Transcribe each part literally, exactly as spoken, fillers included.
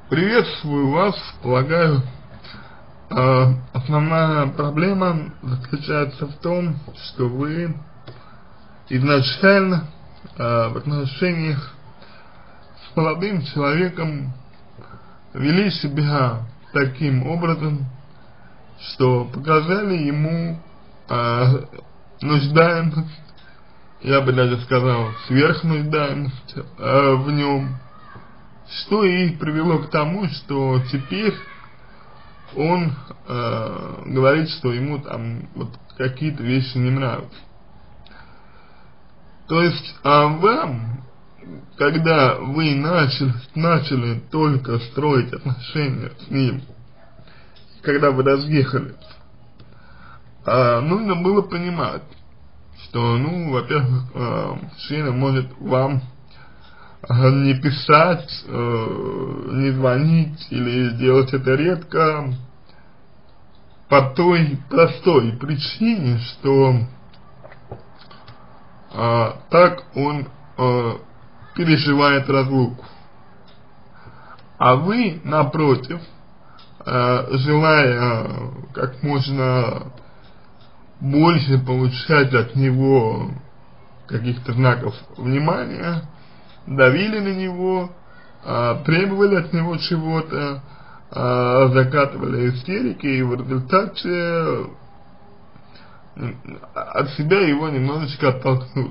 Приветствую вас. Полагаю, э, основная проблема заключается в том, что вы изначально э, в отношениях с молодым человеком вели себя таким образом, что показали ему э, нуждаемость, я бы даже сказал, сверхнуждаемость э, в нем, что и привело к тому, что теперь он э, говорит, что ему там вот какие-то вещи не нравятся. То есть а вам, когда вы начали, начали только строить отношения с ним, когда вы разъехались, э, нужно было понимать, что, ну, во-первых, э, мужчина может вам не писать, э, не звонить или делать это редко по той простой причине, что э, так он э, переживает разлуку. А вы, напротив, э, желая как можно больше получать от него каких-то знаков внимания, давили на него, э, требовали от него чего-то, э, закатывали истерики, и в результате от себя его немножечко оттолкнули.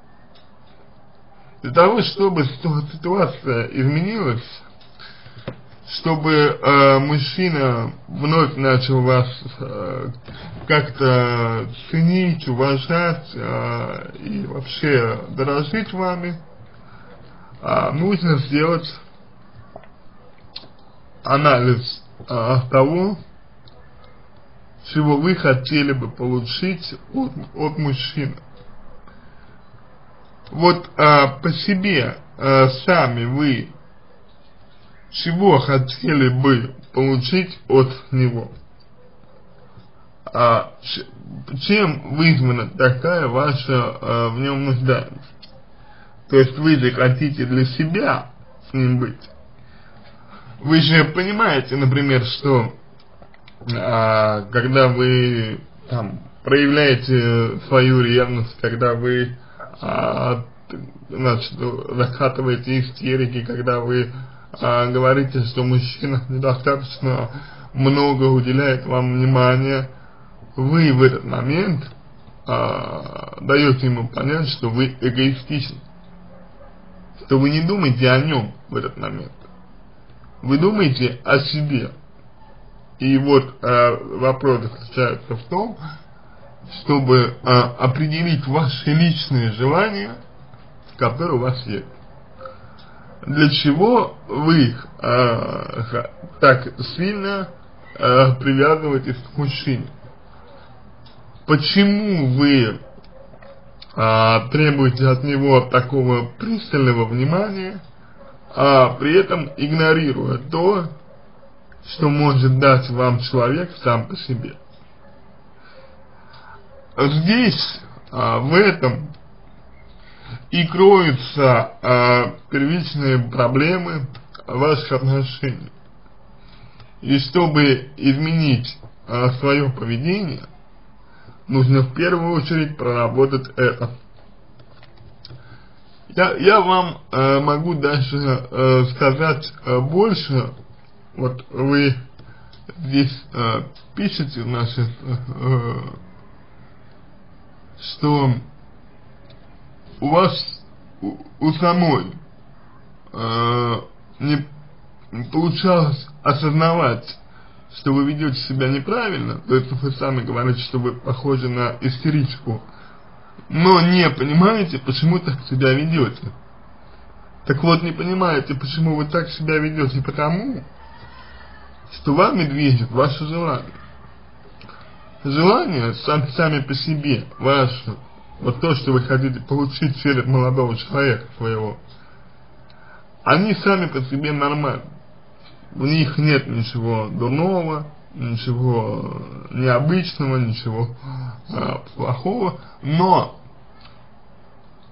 Для того, чтобы ситуация изменилась, чтобы э, мужчина вновь начал вас э, как-то ценить, уважать э, и вообще дорожить вами, А, нужно сделать анализ а, того, чего вы хотели бы получить от, от мужчины. Вот а, по себе а, сами вы чего хотели бы получить от него? А, чем вызвана такая ваша а, в нем нуждаемость? То есть вы же хотите для себя с ним быть. Вы же понимаете, например, что а, когда вы там проявляете свою ревность, когда вы а, значит, закатываете истерики, когда вы а, говорите, что мужчина недостаточно много уделяет вам внимания, вы в этот момент а, даете ему понять, что вы эгоистичны. То вы не думаете о нем в этот момент. Вы думаете о себе. И вот э, вопрос заключается в том, чтобы э, определить ваши личные желания, которые у вас есть. Для чего вы их э, так сильно э, привязываетесь к мужчине? Почему вы А, требуете от него такого пристального внимания, а при этом игнорируя то, что может дать вам человек сам по себе. Здесь, а, в этом и кроются а, первичные проблемы ваших отношений. И чтобы изменить а, свое поведение, нужно в первую очередь проработать это. Я, я вам э, могу даже э, сказать э, больше. Вот вы здесь э, пишете, значит, э, что у вас, у, у самой э, не получалось осознавать, что вы ведете себя неправильно, то есть вы сами говорите, что вы похожи на истеричку, но не понимаете, почему так себя ведете. Так вот, не понимаете, почему вы так себя ведете, потому что вами движет ваше желание. Желание сами, сами по себе, ваше, вот то, что вы хотите получить через молодого человека своего, они сами по себе нормальны. В них нет ничего дурного, ничего необычного, ничего а, плохого, но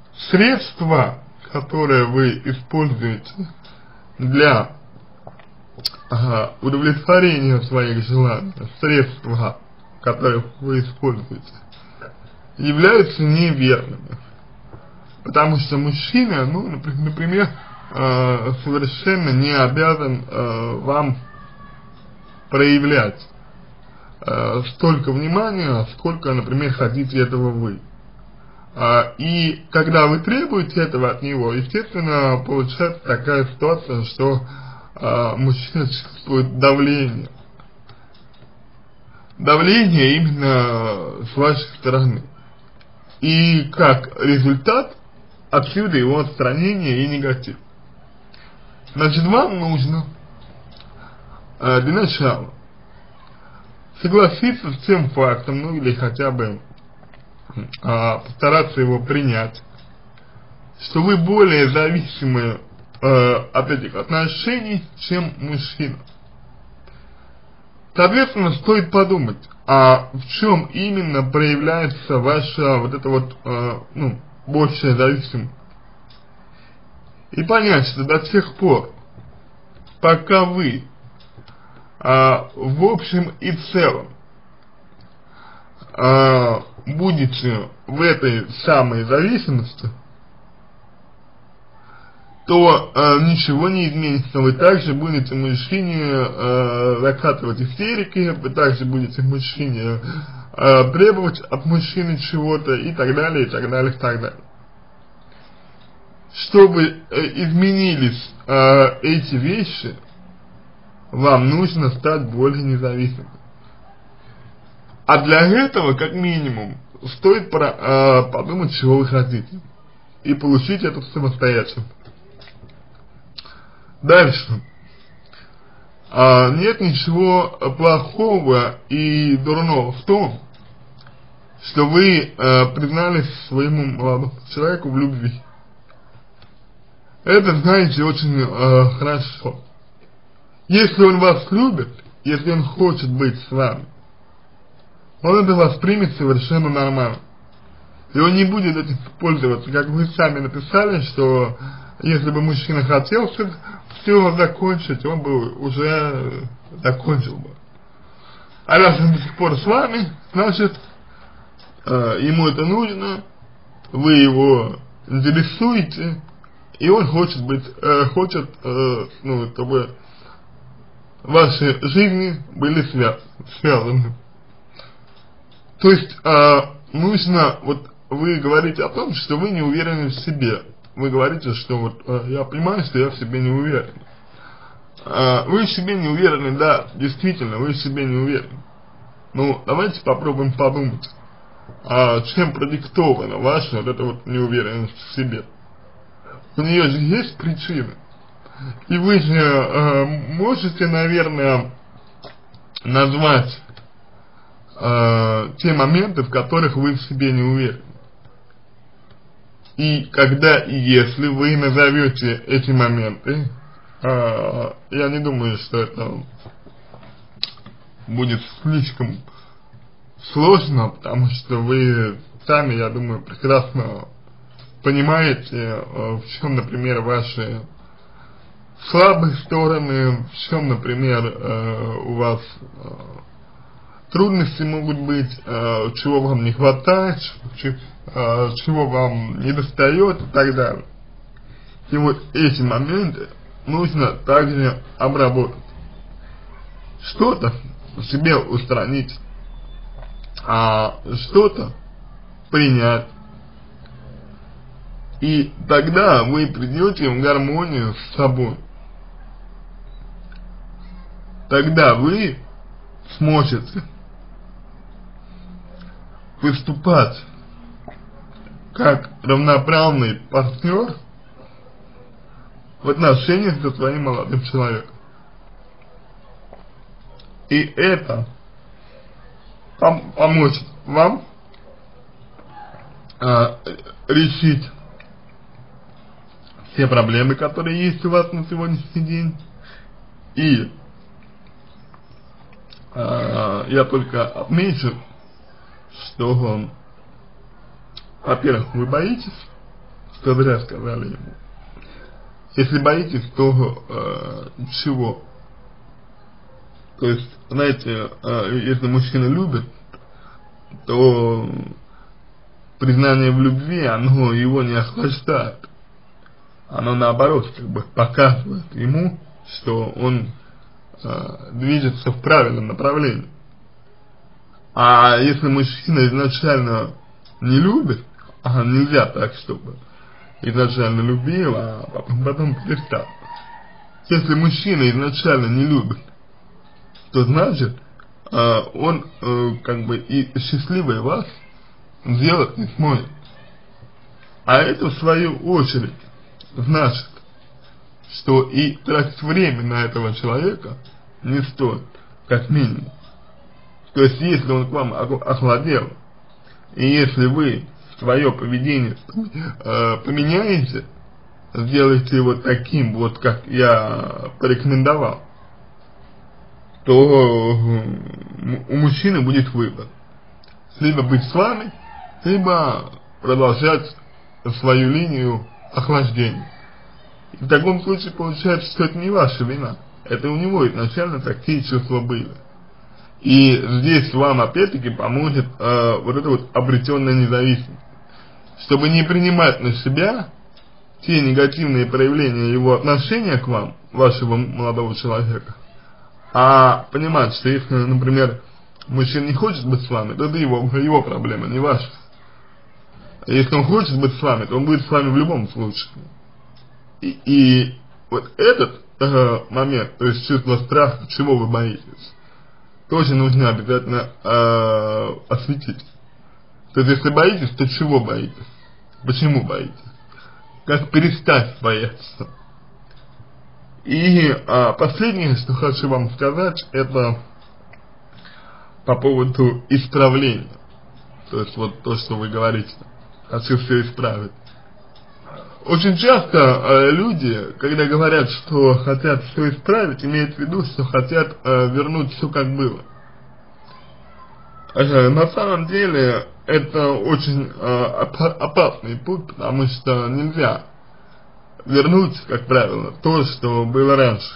средства, которые вы используете для ага, удовлетворения своих желаний, средства, которые вы используете, являются неверными. Потому что мужчина, ну, например, э, совершенно не обязан э, вам проявлять э, столько внимания, сколько, например, хотите этого вы. А, и когда вы требуете этого от него, естественно, получается такая ситуация, что а, мужчина чувствует давление. Давление именно с вашей стороны. И как результат, отсюда его отстранение и негатив. Значит, вам нужно а, для начала согласиться с тем фактом, ну или хотя бы а, постараться его принять, что вы более зависимы э, от этих отношений, чем мужчина. Соответственно, стоит подумать, а в чем именно проявляется ваша вот эта вот, э, ну, большая зависимость. И понять, что до тех пор, пока вы э, в общем и целом э, будете в этой самой зависимости, то э, ничего не изменится. Вы также будете мужчине э, закатывать истерики, вы также будете мужчине э, требовать от мужчины чего-то и так далее, и так далее, и так далее. Чтобы э, изменились э, эти вещи, вам нужно стать более независимым. А для этого, как минимум, стоит про, э, подумать, чего вы хотите, и получить это самостоятельно. Дальше. А, нет ничего плохого и дурного в том, что вы э, признались своему молодому человеку в любви. Это, знаете, очень э, хорошо. Если он вас любит, если он хочет быть с вами, он это воспримет совершенно нормально. И он не будет этим пользоваться, как вы сами написали, что если бы мужчина хотел все закончить, он бы уже закончил бы. А раз он до сих пор с вами, значит, э, ему это нужно, вы его интересуете, и он хочет быть, э, хочет, э, ну, чтобы ваши жизни были связ связаны. То есть, э, нужно, вот вы говорите о том, что вы не уверены в себе. Вы говорите, что вот э, я понимаю, что я в себе не уверен. Э, вы в себе не уверены, да, действительно, вы в себе не уверены. Ну, давайте попробуем подумать, а чем продиктована ваша вот эта вот неуверенность в себе. У нее же есть причины. И вы же э, можете, наверное, назвать э, те моменты, в которых вы в себе не уверены. И когда и если вы назовете эти моменты, э, я не думаю, что это будет слишком сложно, потому что вы сами, я думаю, прекрасно понимаете, э, в чем, например, ваши слабые стороны, в чем, например, э, у вас э, трудности могут быть, э, чего вам не хватает, э, чего вам не достает и так далее. И вот эти моменты нужно также обработать. Что-то в себе устранить, а что-то принять. И тогда вы придете в гармонию с собой. Тогда вы сможете выступать как равноправный партнер в отношениях со своим молодым человеком. И это пом поможет вам э, решить все проблемы, которые есть у вас на сегодняшний день. И э, я только отмечу, что, во-первых, вы боитесь, что зря сказали ему. Если боитесь, то э, чего? То есть, знаете, если мужчина любит, то признание в любви, оно его не охлаждает. Оно наоборот, как бы показывает ему, что он э, движется в правильном направлении. А если мужчина изначально не любит, а нельзя так, чтобы изначально любил, а потом, потом перестал. Если мужчина изначально не любит, то значит, э, он э, как бы и счастливый вас сделать не сможет. А это в свою очередь значит, что и тратить время на этого человека не стоит, как минимум. То есть, если он к вам охладел, и если вы свое поведение э, поменяете, сделаете его таким, вот как я порекомендовал, то у мужчины будет выбор. Либо быть с вами, либо продолжать свою линию охлаждения. И в таком случае получается, что это не ваша вина. Это у него изначально такие чувства были. И здесь вам опять-таки поможет э, вот эта вот обретенная независимость. Чтобы не принимать на себя те негативные проявления его отношения к вам, вашего молодого человека, а понимать, что если, например, мужчина не хочет быть с вами, то это его, его проблема, не ваша. Если он хочет быть с вами, то он будет с вами в любом случае. И, и вот этот э, момент, то есть чувство страха, чего вы боитесь, тоже нужно обязательно э, осветить. То есть если боитесь, то чего боитесь? Почему боитесь? Как перестать бояться? И э, последнее, что хочу вам сказать, это по поводу исправления. То есть вот то, что вы говорите. Хочу все исправить. Очень часто э, люди, когда говорят, что хотят все исправить, имеют в виду, что хотят э, вернуть все как было. Э, на самом деле это очень э, опасный путь, потому что нельзя вернуть, как правило, то, что было раньше.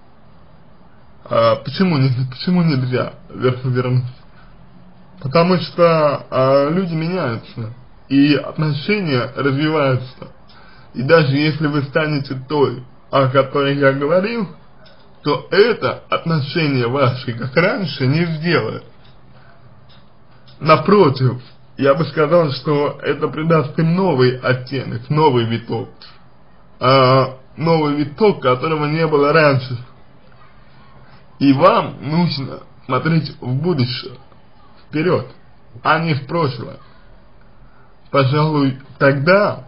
Э, почему, не, почему нельзя вернуть? Потому что э, люди меняются, и отношения развиваются. И даже если вы станете той, о которой я говорил, то это отношение ваше, как раньше, не сделает. Напротив, я бы сказал, что это придаст им новый оттенок, новый виток. А, новый виток, которого не было раньше. И вам нужно смотреть в будущее, вперед, а не в прошлое. Пожалуй, тогда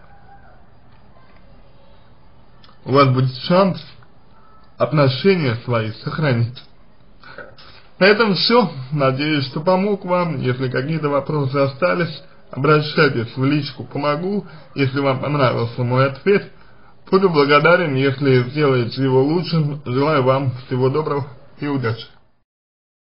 у вас будет шанс отношения свои сохранить. На этом все. Надеюсь, что помог вам. Если какие-то вопросы остались, обращайтесь в личку, помогу. Если вам понравился мой ответ, буду благодарен, если сделаете его лучшим. Желаю вам всего доброго и удачи.